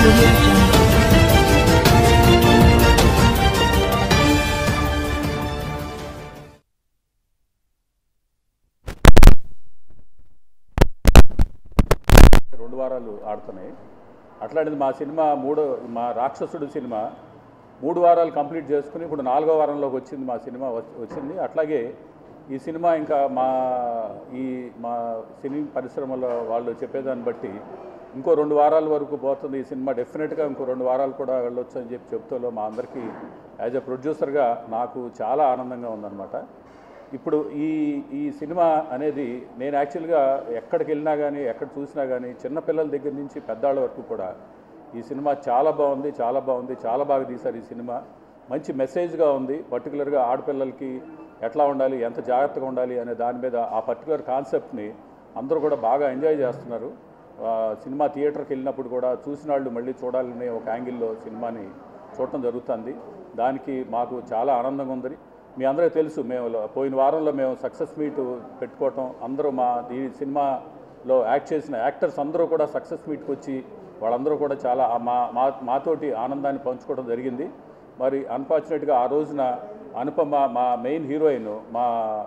Audio Jungle. రెండు వారాలు ఆడుతున్నాయి. అట్లాంటిది మా సినిమా మా రాక్షసుడు సినిమా 3 వారాలు కంప్లీట్ చేసుకుని ఇప్పుడు 4వ వారంలోకి వచ్చింది మా సినిమా వచ్చింది. అట్లాగే ఈ సినిమా ఇంకా మా సినీ పరిశ్రమలో వాళ్ళు చెప్పేదాన్ని బట్టి ఇంకో 2 వారాల వరకు పోతుంది ఈ సినిమా. డెఫినెట్గా ఇంకో 2 వారాలు కూడా వెళ్ళొచ్చు అని చెప్తూలో మా అందరికీ యాజ్ ఎ ప్రొడ్యూసర్గా నాకు చాలా ఆనందంగా ఉందన్నమాట. ఇప్పుడు ఈ సినిమా అనేది నేను యాక్చువల్గా ఎక్కడికి వెళ్ళినా కానీ ఎక్కడ చూసినా కానీ చిన్నపిల్లల దగ్గర నుంచి పెద్దాళ్ళ వరకు కూడా ఈ సినిమా చాలా బాగుంది, చాలా బాగా తీశారు. ఈ సినిమా మంచి మెసేజ్గా ఉంది. పర్టికులర్గా ఆడపిల్లలకి ఎట్లా ఉండాలి, ఎంత జాగ్రత్తగా ఉండాలి అనే దాని మీద ఆ పర్టికులర్ కాన్సెప్ట్ని అందరూ కూడా బాగా ఎంజాయ్ చేస్తున్నారు. సినిమా థియేటర్కి వెళ్ళినప్పుడు కూడా చూసిన వాళ్ళు మళ్ళీ చూడాలనే ఒక యాంగిల్లో సినిమాని చూడటం జరుగుతుంది. దానికి మాకు చాలా ఆనందంగా ఉంది. మీ అందరికీ తెలుసు, మేము పోయిన వారంలో మేము సక్సెస్ మీట్ పెట్టుకోవటం, అందరూ ఈ సినిమాలో యాక్ట్ చేసిన యాక్టర్స్ అందరూ కూడా సక్సెస్ మీట్కి వచ్చి వాళ్ళందరూ కూడా చాలా మాతోటి ఆనందాన్ని పంచుకోవడం జరిగింది. మరి అన్ఫార్చునేట్గా ఆ రోజున అనుపమ మా మెయిన్ హీరోయిన్ మా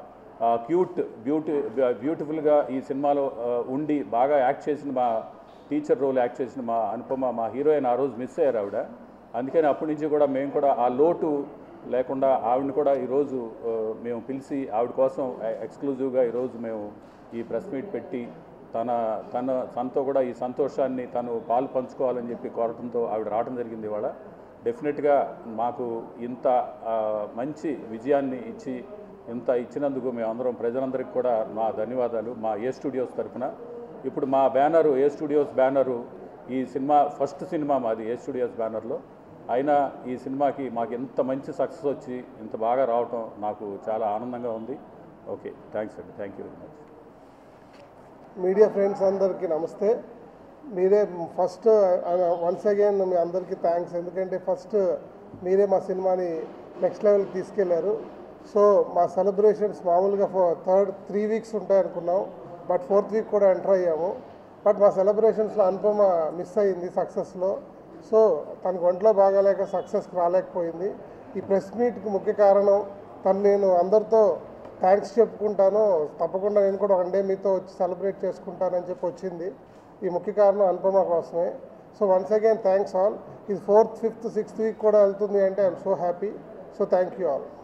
బ్యూటిఫుల్గా ఈ సినిమాలో ఉండి బాగా యాక్ట్ చేసిన మా టీచర్ రోల్ యాక్ట్ చేసిన మా అనుపమ మా హీరోయిన్ ఆ రోజు మిస్ అయ్యారు ఆవిడ. అందుకని అప్పటి నుంచి కూడా మేము కూడా ఆ లోటు లేకుండా ఆవిడని కూడా ఈరోజు మేము పిలిచి ఆవిడ కోసం ఎక్స్క్లూజివ్గా ఈరోజు మేము ఈ ప్రెస్ మీట్ పెట్టి తనతో కూడా ఈ సంతోషాన్ని తను పాలు పంచుకోవాలని చెప్పి కోరటంతో ఆవిడ రావడం జరిగింది. ఇవాళ డెఫినెట్గా మాకు ఇంత మంచి విజయాన్ని ఇచ్చినందుకు మేమందరం ప్రజలందరికీ కూడా మా ధన్యవాదాలు మా ఏ స్టూడియోస్ తరఫున. ఇప్పుడు మా బ్యానరు ఏ స్టూడియోస్ బ్యానరు ఈ సినిమా ఫస్ట్ సినిమా మాది ఏ స్టూడియోస్ బ్యానర్లో అయినా ఈ సినిమాకి మాకు ఎంత మంచి సక్సెస్ వచ్చి ఇంత బాగా రావటం నాకు చాలా ఆనందంగా ఉంది. ఓకే, థ్యాంక్స్ అండి, thank you very much. Media friends అందరికీ నమస్తే. మీరే ఫస్ట్ వన్స్ అగైన్ మీ అందరికీ థ్యాంక్స్. ఎందుకంటే ఫస్ట్ మీరే మా సినిమాని నెక్స్ట్ లెవెల్కి తీసుకెళ్లారు. సో మా సెలబ్రేషన్స్ మామూలుగా 3 వీక్స్ ఉంటాయనుకున్నాం, బట్ 4th వీక్ కూడా ఎంటర్ అయ్యాము. బట్ మా సెలబ్రేషన్స్లో అనుపమ మిస్ అయింది సక్సెస్లో. సో తనకు ఒంట్లో బాగాలేక సక్సెస్కి రాలేకపోయింది. ఈ ప్రెస్ మీట్కి ముఖ్య కారణం నేను అందరితో థ్యాంక్స్ చెప్పుకుంటాను, తప్పకుండా నేను కూడా 1 డే మీతో వచ్చి సెలబ్రేట్ చేసుకుంటానని చెప్పి వచ్చింది. ఈ ముఖ్య కారణం అనుపమ కోసమే. So once again thanks all. ఇది 4th, 5th, 6th వీక్ కూడా వెళ్తుంది అంటే I'm so happy. So thank you all.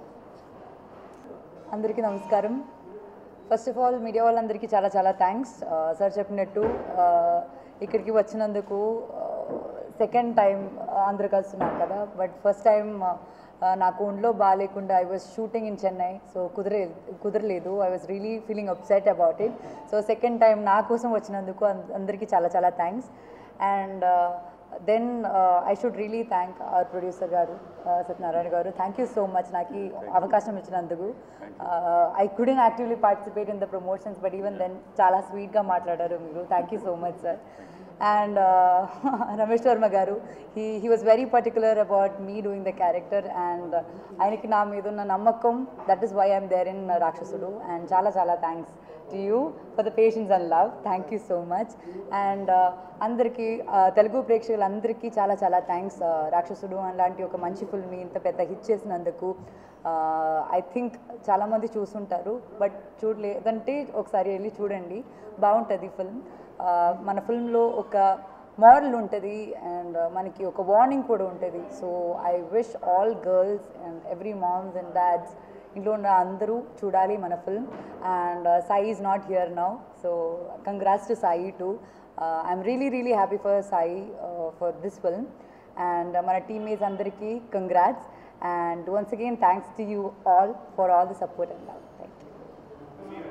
అందరికీ నమస్కారం. ఫస్ట్ ఆఫ్ ఆల్ మీడియా వాళ్ళందరికీ చాలా థ్యాంక్స్. సార్ చెప్పినట్టు ఇక్కడికి వచ్చినందుకు సెకండ్ టైం అందరు కలుస్తున్నాను కదా, బట్ ఫస్ట్ టైం నాకు ఒంట్లో బాగాలేకుండా I was shooting in Chennai. So కుదరలేదు. I was really feeling upset about it. So second time నా కోసం వచ్చినందుకు అందరికీ చాలా thanks. And then I should really thank our producer garu Satyanarayana గారు. థ్యాంక్ యూ సో మచ్ నాకు ఈ అవకాశం ఇచ్చినందుకు. I couldn't actively participate in the promotions, but even then చాలా స్వీట్గా మాట్లాడారు మీరు. Thank you so much sir. And Ramesh Verma garu, he was very particular about me doing the character, and ఆయనకి నా మీద ఉన్న నమ్మకం, that is why I'm there in Rakshasudu. And చాలా thanks to you for the patience and love. Thank you so much. And అందరికీ తెలుగు ప్రేక్షకులందరికీ చాలా thanks. రాక్షసుడు అలాంటి ఒక మంచి ఫిల్మ్ని ఇంత పెద్ద హిట్ చేసినందుకు. ఐ థింక్ చాలామంది చూస్తుంటారు, బట్ చూడలేదంటే ఒకసారి వెళ్ళి చూడండి, బాగుంటుంది ఫిల్మ్. మన ఫిల్మ్లో ఒక మోరల్ ఉంటుంది అండ్ మనకి ఒక వార్నింగ్ కూడా ఉంటుంది. So I wish all girls and every moms and dads ఇంట్లో ఉన్న అందరూ చూడాలి మన film. And Sai is not here now, so congrats to Sai too. I'm really happy for Sai for this film. And మన టీమ్మేట్స్ అందరికీ congrats. And once again thanks to you all for all the support and love. Thank you.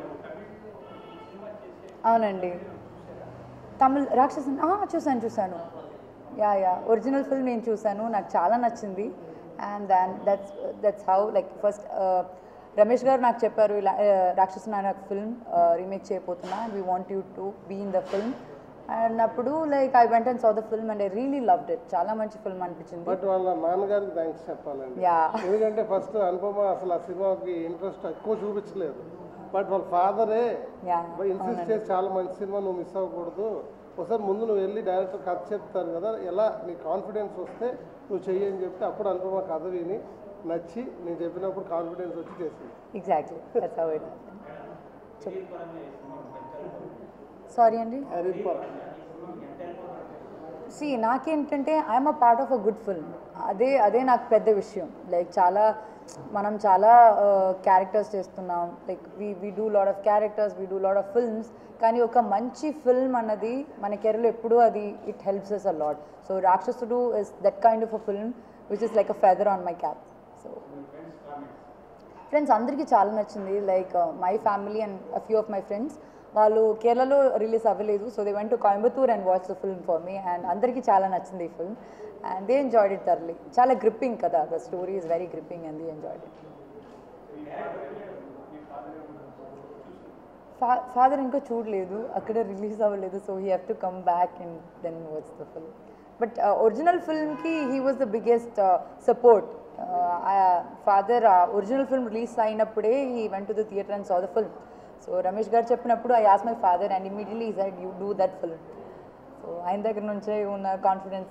అవునండి, తమిళ్ రాక్షసుని చూశాను. Yeah original film నేను చూశాను, నాకు చాలా నచ్చింది. And that's how like first Ramesh garu నాకు చెప్పారు, ఇలా రాక్షసుని అనే ఫిల్మ్ రీమేక్ చేయబోతున్నా, we want you to be in the film అన్నప్పుడు like I went and saw the film and I really loved it. చాలా మంచి ఫిల్మ్ అనిపించింది. బట్ వాళ్ళ నాన్నగారికి థ్యాంక్స్ చెప్పాలండి. ఎందుకంటే ఫస్ట్ అనుపమ అసలు ఆ సినిమాకి ఇంట్రెస్ట్ ఎక్కువ చూపించలేదు, బట్ వాళ్ళ ఫాదరే ఇన్సిస్ట్ చేసి చాలా మంచి సినిమా నువ్వు మిస్ అవ్వకూడదు, ఒకసారి ముందు నువ్వు వెళ్ళి డైరెక్టర్ కథ చెప్తారు కదా, ఎలా నీ కాన్ఫిడెన్స్ వస్తే నువ్వు చెయ్యి అని చెప్తే అప్పుడు అనుపమ కథ విని నచ్చి నేను చెప్పినప్పుడు కాన్ఫిడెన్స్ వచ్చి చేసింది. Exactly that's how it sorry అండి. సి నాకేంటంటే I'm a part of a good film, అదే నాకు పెద్ద విషయం. లైక్ మనం చాలా క్యారెక్టర్స్ చేస్తున్నాం, like we do lot of characters, we do lot of films, కానీ ఒక మంచి ఫిల్మ్ అన్నది మన కెరీర్లో ఎప్పుడూ అది it helps us a lot. So Rakshasudu is that kind of a film which is like a feather on my cap. So friends అందరికీ చాలా నచ్చింది. Like my family and a few of my friends వాళ్ళు కేరళలో release అవ్వలేదు, so they went to Coimbatore and watch the film for me, and అందరికీ చాలా నచ్చింది ఈ film and they enjoyed it thoroughly. చాలా గ్రిప్పింగ్ కదా, the story is very gripping and they enjoyed it. Father ఇంకా చూడలేదు, అక్కడ రిలీజ్ అవ్వలేదు, so he have to come back and then watch the film. But original ఫిల్మ్కి he was the biggest support. Father original film release అయినప్పుడే he went to the theatre and saw the film. So Ramesh garu చెప్పినప్పుడు I asked my father and immediately he said you do that film. So ఆయన దగ్గర నుంచే ఉన్న confidence.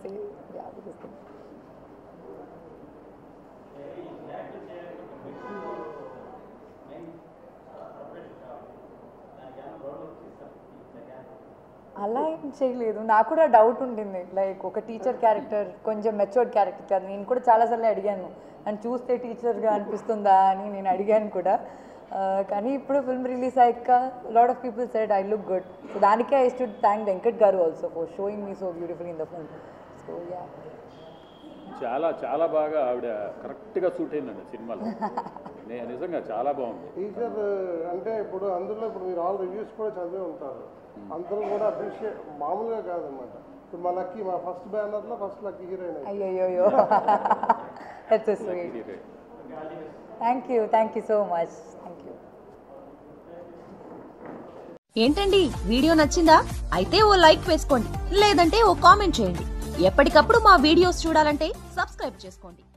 అలా ఏం చేయలేదు, నాకు కూడా డౌట్ ఉండింది. లైక్ ఒక టీచర్ క్యారెక్టర్ కొంచెం మెచ్యూర్డ్ క్యారెక్టర్ కాదు, నేను కూడా చాలాసార్లు అడిగాను అండ్ చూస్తే టీచర్గా అనిపిస్తుందా అని నేను అడిగాను కూడా. కానీ ఇప్పుడు ఫిల్మ్ రిలీజ్ అయ్యాక lot of people said I look good. So దానికే I should thank Venkat garu also for showing me so beautiful in the film. So yeah చాలా చాలా బాగా ఆవిడ కరెక్ట్గా సూట్ అయిందండి సినిమాలో. నిజంగా చాలా బాగుంది. టీచర్ అంటే ఇప్పుడు అందులో ఇప్పుడు మీరు ఆల్ రివ్యూస్ కూడా చదివే ఉంటారు, అందరూ కూడా అప్రిషియేట్ మామూలుగా కాదనమాట. ఇప్పుడు మా లక్కీ మా ఫస్ట్ బ్యానర్లో ఫస్ట్ లక్కీ హీరోయిన్. అయ్యో that's so sweet. Thank you so much. Thank you. ఏంటండి వీడియో నచ్చిందా? అయితే ఓ లైక్ వేసుకోండి, లేదంటే ఓ కామెంట్ చేయండి. ఎప్పటికప్పుడు మా వీడియోస్ చూడాలంటే సబ్స్క్రైబ్ చేసుకోండి.